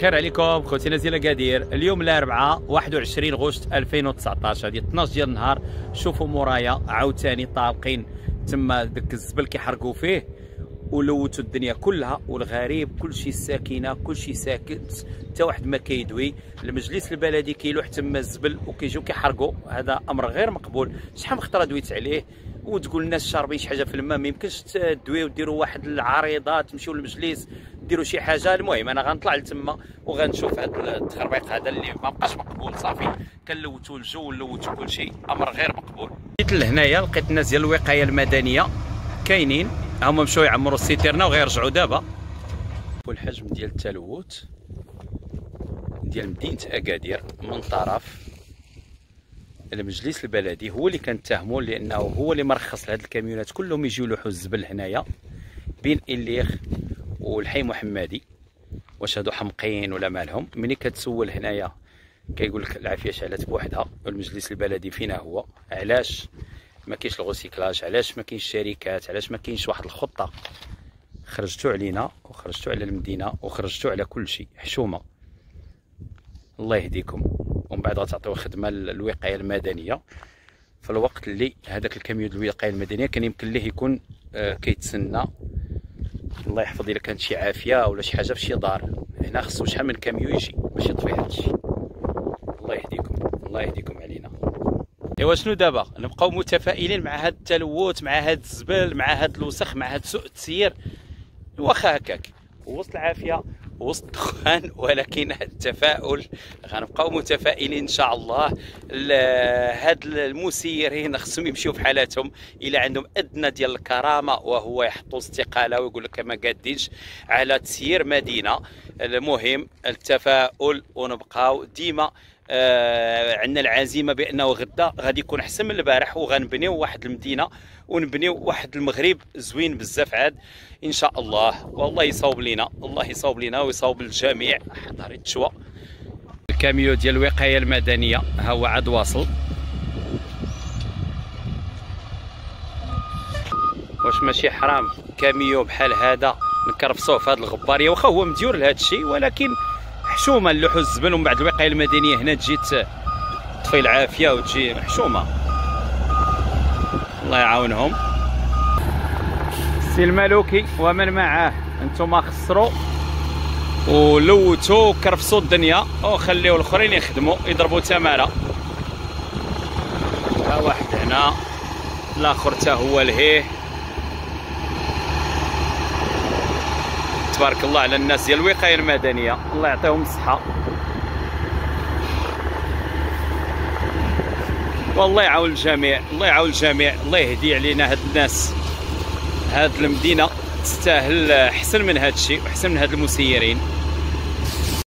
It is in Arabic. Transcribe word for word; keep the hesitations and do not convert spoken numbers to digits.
خير عليكم خوتي ديال اكادير. اليوم الاربعاء واحد وعشرين غشت ألفين وتسعطاش، هذه اثناش ديال النهار. شوفوا مورايا عاوتاني طالقين تما داك الزبل كيحرقوا فيه، ولوثوا الدنيا كلها، والغريب كلشي ساكنه كلشي ساكت، حتى واحد ما كيدوي. المجلس البلدي كيلوح تما الزبل وكيجيو كيحرقوا، هذا امر غير مقبول. شحال من خطره دويت عليه وتقول الناس شاربين شي حاجه في الماء، ما يمكنش تدويو وديروا واحد العريضه تمشيو للمجلس ديروا شي حاجه. المهم انا غنطلع لتما وغنشوف هذا التخربيق هذا اللي ما بقاش مقبول. صافي كنلوثوا الجو ونلوثوا كلشي، امر غير مقبول. جيت لهنايا لقيت الناس ديال الوقايه المدنيه كاينين، هما مشاو يعمروا السيتيرنا وغيرجعوا دابا. والحجم ديال التلوث ديال مدينه اكادير من طرف المجلس البلدي هو اللي كنتهموا، لانه هو اللي مرخص لهاد الكاميونات كلهم يجيو يلوحوا الزبل هنايا بين إليخ والحي محمدي. واش هادو حمقين ولا مالهم؟ ملي كتسول هنايا كيقول لك العافيه شعلت بوحدها. والمجلس البلدي فينا هو؟ علاش ما كاينش الغوسيكلاج؟ علاش ما كاينش شركات؟ علاش ما كاينش واحد الخطه؟ خرجتوا علينا وخرجتوا على المدينه وخرجتوا على كل شيء. حشومه، الله يهديكم. ومن بعد غتعطيو خدمه للوقايه المدنيه في الوقت اللي هذاك الكاميون ديال الوقايه المدنيه كان يمكن ليه يكون آه كيتسنى. الله يحفظ الا كانت شي عافيه ولا شي حاجه في شي دار، هنا خصو شحال من كاميون يجي باش يطفي هذا الشيء. الله يهديكم، الله يهديكم علينا. ايوا شنو دابا؟ نبقاو متفائلين مع هذا التلوث، مع هذا الزبل، مع هذا الوسخ، مع هذا سوء التسيير؟ واخا هكاك وسط العافيه وسط الدخان، ولكن التفاؤل غنبقاو متفائلين ان شاء الله. هاد المسيرين خصهم يمشيو في حالاتهم، الا عندهم ادنى ديال الكرامه وهو يحطوا استقاله ويقول لك ما قادينش على تسيير مدينه. المهم التفاؤل، ونبقاو ديما آه عندنا العزيمه بانه غدا غادي يكون احسن من البارح، وغنبنيو واحد المدينه ونبنيو واحد المغرب زوين بزاف عاد ان شاء الله. والله يصاوب لينا، الله يصاوب لينا ويصاوب الجميع. حضري التشوا الكاميو ديال الوقايه المدنيه ها هو عاد واصل. واش ماشي حرام كاميو بحال هذا نكرفصوه في هذه الغباريه؟ واخا هو مديور لهذا الشيء، ولكن حشومه نلوحوا الزبل ومن بعد الوقايه المدنيه هنا تجي تطفي العافيه وتجي حشومه. الله يعاونهم. السي الملوكي ومن معاه انتم خسروا ولوثوا وكرفصوا الدنيا وخليوا الاخرين يخدموا يضربوا تماره. ها واحد هنا، الاخر حتى هو لهيه. تبارك الله على الناس ديال الوقايه المدنيه، الله يعطيهم الصحه. والله يعاون الجميع، الله يعاون الجميع، الله يهدي علينا هاد الناس. هاد المدينه تستاهل احسن من هاد الشيء واحسن من هاد المسيرين.